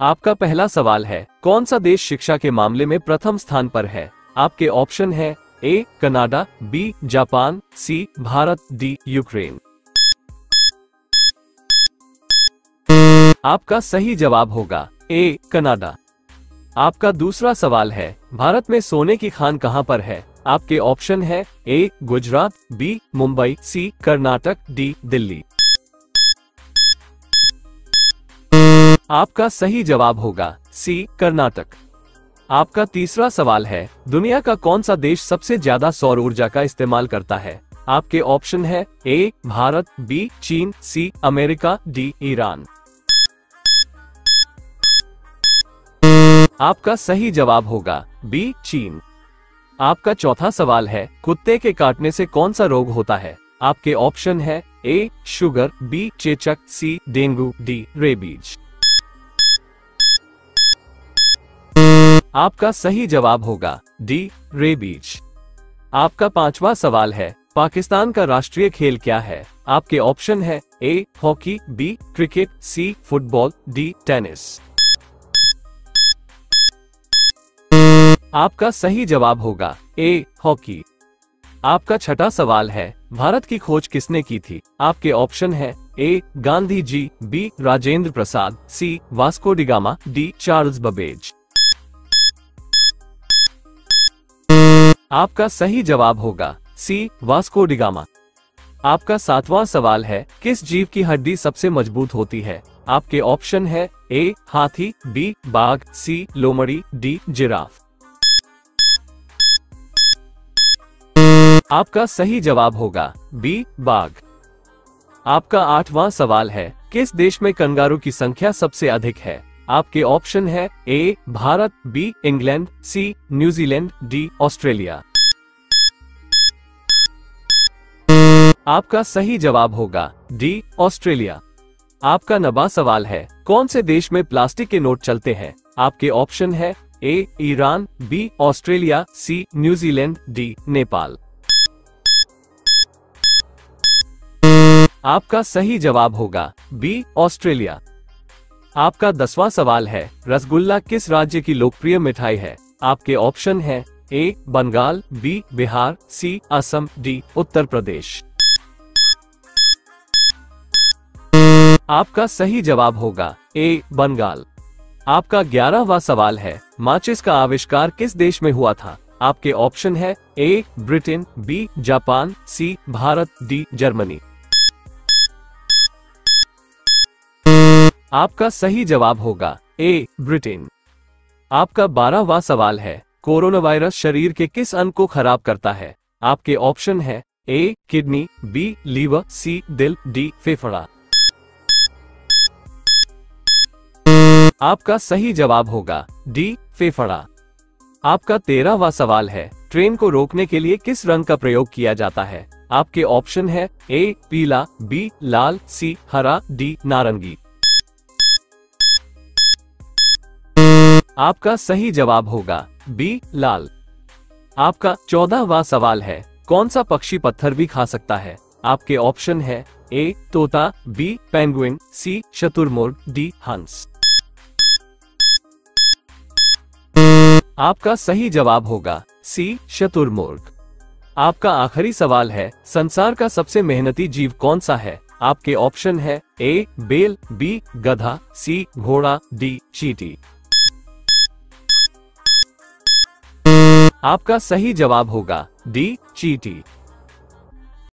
आपका पहला सवाल है, कौन सा देश शिक्षा के मामले में प्रथम स्थान पर है? आपके ऑप्शन है A Canada, B Japan, C Bharat, D Ukraine. आपका सही जवाब होगा ए कनाडा। आपका दूसरा सवाल है, भारत में सोने की खान कहां पर है? आपके ऑप्शन है A Gujarat, B Mumbai, C Karnataka, D Delhi. आपका सही जवाब होगा सी कर्नाटक। आपका तीसरा सवाल है, दुनिया का कौन सा देश सबसे ज्यादा सौर ऊर्जा का इस्तेमाल करता है? आपके ऑप्शन है ए भारत, बी चीन, सी अमेरिका, डी ईरान। आपका सही जवाब होगा बी चीन। आपका चौथा सवाल है, कुत्ते के काटने से कौन सा रोग होता है? आपके ऑप्शन है ए शुगर, बी चेचक, सी डेंगू, डी रेबीज। आपका सही जवाब होगा डी रेबीज। आपका पांचवा सवाल है, पाकिस्तान का राष्ट्रीय खेल क्या है? आपके ऑप्शन है A hockey, B cricket, C football, D tennis. आपका सही जवाब होगा ए हॉकी। आपका छठा सवाल है, भारत की खोज किसने की थी? आपके ऑप्शन है A Gandhi ji, B Rajendra Prasad, C Vasco da Gama, D Charles Babbage. आपका सही जवाब होगा सी वास्को डी गामा। आपका सातवां सवाल है, किस जीव की हड्डी सबसे मजबूत होती है? आपके ऑप्शन है ए हाथी, बी बाघ, सी लोमड़ी, डी जिराफ। आपका सही जवाब होगा बी बाघ। आपका आठवां सवाल है, किस देश में कंगारू की संख्या सबसे अधिक है? आपके ऑप्शन है A Bharat, B England, C New Zealand, D Australia. आपका सही जवाब होगा डी ऑस्ट्रेलिया। आपका 9वां सवाल है, कौन से देश में प्लास्टिक के नोट चलते हैं? आपके ऑप्शन है A Iran, B Australia, C New Zealand, D Nepal. आपका सही जवाब होगा बी ऑस्ट्रेलिया। आपका 10वां सवाल है, रसगुल्ला किस राज्य की लोकप्रिय मिठाई है? आपके ऑप्शन है A Bengal, B Bihar, C Assam, D Uttar Pradesh. आपका सही जवाब होगा ए बंगाल। आपका 11वां सवाल है, माचिस का आविष्कार किस देश में हुआ था? आपके ऑप्शन है A Britain, B Japan, C Bharat, D Germany. आपका सही जवाब होगा ए ब्रिटेन। आपका 12वां सवाल है, कोरोना वायरस शरीर के किस अंग को खराब करता है? आपके ऑप्शन है A kidney, B liver, C दिल, डी फेफड़ा। आपका सही जवाब होगा डी फेफड़ा। आपका 13वां सवाल है, ट्रेन को रोकने के लिए किस रंग का प्रयोग किया जाता है? आपके ऑप्शन है ए पीला, बी लाल, सी हरा, डी नारंगी। आपका सही जवाब होगा बी लाल। आपका 14वां सवाल है, कौन सा पक्षी पत्थर भी खा सकता है? आपके ऑप्शन है ए तोता, बी पेंगुइन, सी शुतुरमुर्ग, डी हंस। आपका सही जवाब होगा सी शुतुरमुर्ग। आपका आखिरी सवाल है, संसार का सबसे मेहनती जीव कौन सा है? आपके ऑप्शन है ए बेल, बी गधा, सी घोड़ा, डी चींटी। आपका सही जवाब होगा डी चींटी।